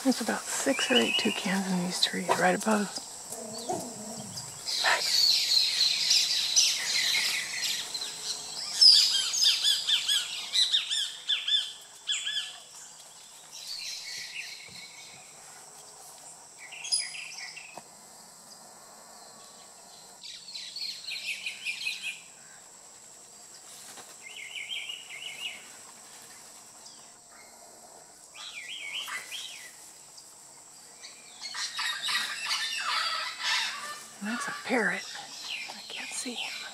There's about 6 or 8 toucans in these trees right above. And that's a parrot. I can't see him.